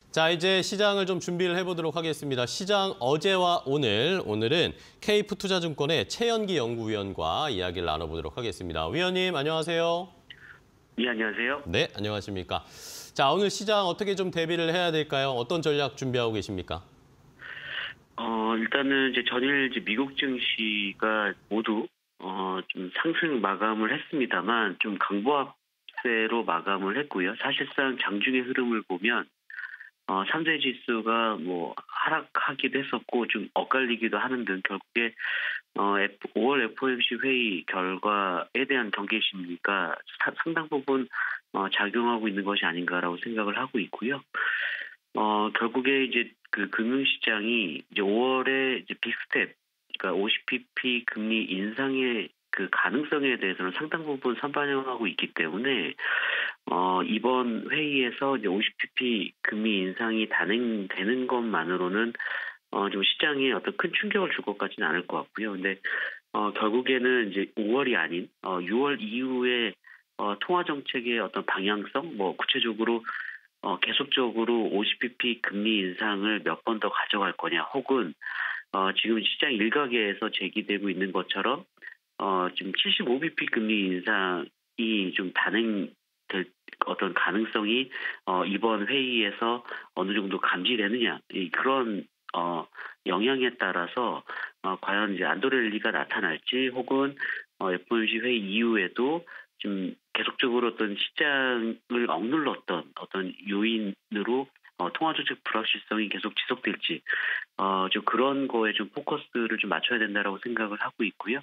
자, 이제 시장을 좀 준비를 해보도록 하겠습니다. 시장 어제와 오늘은 KF투자증권의 최연기 연구위원과 이야기를 나눠보도록 하겠습니다. 위원님, 안녕하세요. 네, 안녕하세요. 네, 안녕하십니까. 자, 오늘 시장 어떻게 좀 대비를 해야 될까요? 어떤 전략 준비하고 계십니까? 일단은 이제 전일 이제 미국 증시가 모두 좀 상승 마감을 했습니다만 좀 강보합세로 마감을 했고요. 사실상 장중의 흐름을 보면 3대 지수가 뭐 하락하기도 했었고 좀 엇갈리기도 하는 등 결국에 5월 FOMC 회의 결과에 대한 경계 심리가 상당 부분 작용하고 있는 것이 아닌가라고 생각을 하고 있고요. 결국에 이제 그 금융시장이 이제 5월에 이제 빅스텝, 그러니까 50bp 금리 인상의 그 가능성에 대해서는 상당 부분 선반영하고 있기 때문에 이번 회의에서 이제 50bp 금리 인상이 단행되는 것만으로는 좀 시장에 어떤 큰 충격을 줄 것 같지는 않을 것 같고요. 근데 결국에는 이제 5월이 아닌 6월 이후에 통화 정책의 어떤 방향성, 뭐 구체적으로 계속적으로 50bp 금리 인상을 몇 번 더 가져갈 거냐, 혹은 지금 시장 일각에서 제기되고 있는 것처럼 지금 75bp 금리 인상이 좀 단행될 어떤 가능성이 이번 회의에서 어느 정도 감지되느냐, 그런 영향에 따라서 과연 이제 안도렐리가 나타날지, 혹은 FOMC 회의 이후에도 좀 계속적으로 어떤 시장을 억눌렀던 어떤 요인으로 통화 정책 불확실성이 계속 지속될지 좀 그런 거에 좀 포커스를 좀 맞춰야 된다라고 생각을 하고 있고요.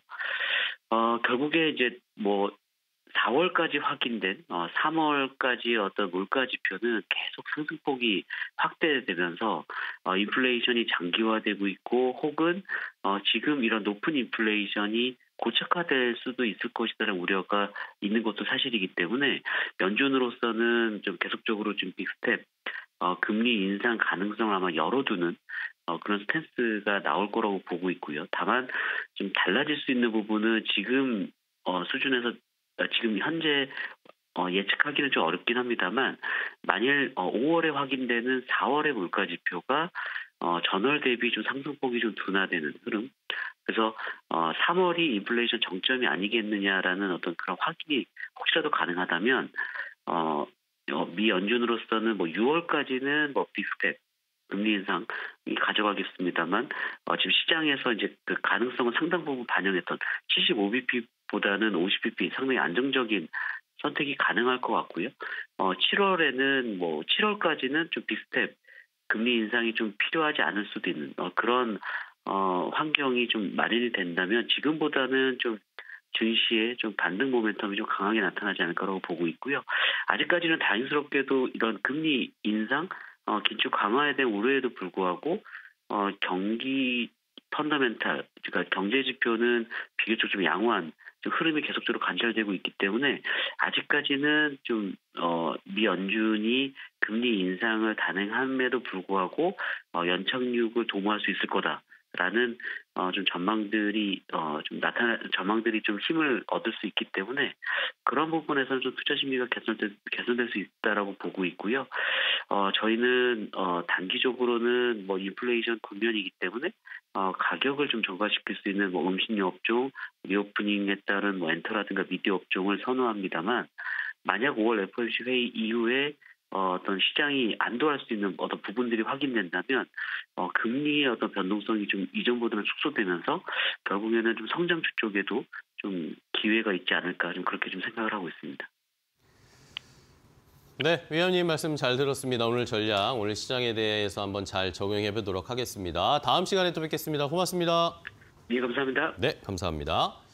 결국에 이제 뭐 4월까지 확인된 3월까지의 어떤 물가 지표는 계속 상승폭이 확대되면서 인플레이션이 장기화되고 있고, 혹은 지금 이런 높은 인플레이션이 고착화될 수도 있을 것이라는 우려가 있는 것도 사실이기 때문에 연준으로서는 좀 계속적으로 좀 빅스텝 금리 인상 가능성을 아마 열어두는 그런 스탠스가 나올 거라고 보고 있고요. 다만 좀 달라질 수 있는 부분은 지금 수준에서 지금 현재 예측하기는 좀 어렵긴 합니다만, 만일 5월에 확인되는 4월의 물가 지표가 전월 대비 좀 상승폭이 좀 둔화되는 흐름, 그래서 3월이 인플레이션 정점이 아니겠느냐라는 어떤 그런 확인이 혹시라도 가능하다면 미 연준으로서는 뭐 6월까지는 뭐 빅스텝 금리 인상이 가져가겠습니다만 지금 시장에서 이제 그 가능성은 상당 부분 반영했던 75bp보다는 50bp 상당히 안정적인 선택이 가능할 것 같고요. 7월에는 뭐 7월까지는 좀 빅스텝 금리 인상이 좀 필요하지 않을 수도 있는 그런 환경이 좀 마련이 된다면 지금보다는 좀 증시에 좀 반등 모멘텀이 좀 강하게 나타나지 않을까라고 보고 있고요. 아직까지는 다행스럽게도 이런 금리 인상, 긴축 강화에 대한 우려에도 불구하고 경기 펀더멘탈, 그러니까 경제 지표는 비교적 좀 양호한 좀 흐름이 계속적으로 관찰되고 있기 때문에 아직까지는 좀 미 연준이 금리 인상을 단행함에도 불구하고 연착륙을 도모할 수 있을 거다라는 좀 전망들이 전망들이 좀 힘을 얻을 수 있기 때문에 그런 부분에서는 좀 투자 심리가 개선될 수 있다라고 보고 있고요. 저희는 단기적으로는 뭐 인플레이션 국면이기 때문에 가격을 좀 저가시킬 수 있는 뭐 음식료 업종, 리오프닝에 따른 뭐 엔터라든가 미디어 업종을 선호합니다만, 만약 5월 FOMC 회의 이후에 어떤 시장이 안도할 수 있는 어떤 부분들이 확인된다면 금리의 어떤 변동성이 좀 이전보다는 축소되면서 결국에는 좀 성장주 쪽에도 좀 기회가 있지 않을까, 좀 그렇게 좀 생각을 하고 있습니다. 네, 위원님 말씀 잘 들었습니다. 오늘 전략, 오늘 시장에 대해서 한번 잘 적용해 보도록 하겠습니다. 다음 시간에 또 뵙겠습니다. 고맙습니다. 네, 감사합니다. 네, 감사합니다.